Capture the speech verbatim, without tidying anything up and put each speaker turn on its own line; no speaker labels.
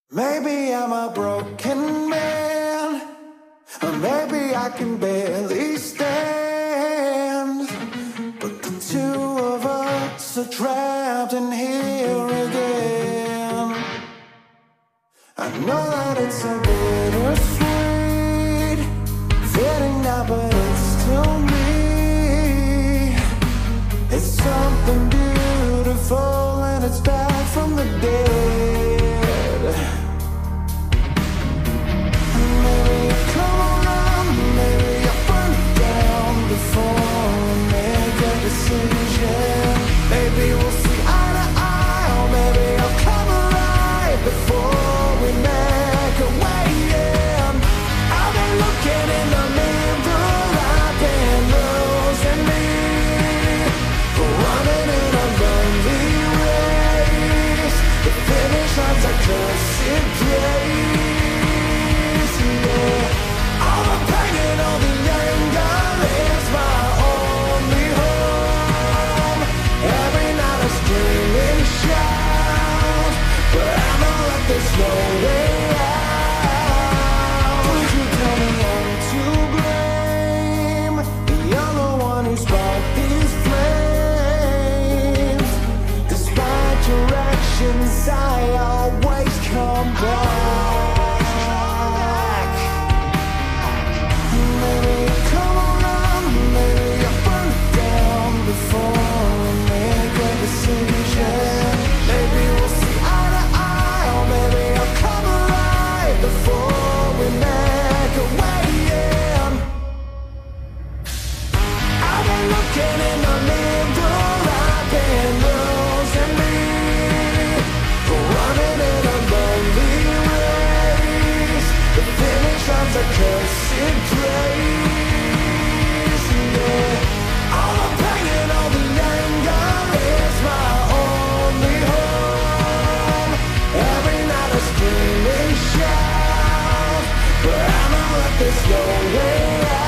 Maybe I'm a broken man, or maybe I can barely stand. But the two of us are trapped in here again. I know that it's a bittersweet feeling now, but it's still me. It's something beautiful and it's back from the dead. I always come back. Maybe come around, maybe I burn down before we make a decision. Maybe we'll see eye to eye, or maybe I'll come alive before we make a way in. I've been looking in the mirror, I've been losing me. A cursed place, yeah. All the pain and all the anger is my only home. Every night I scream and shout, but I know that there's no way out.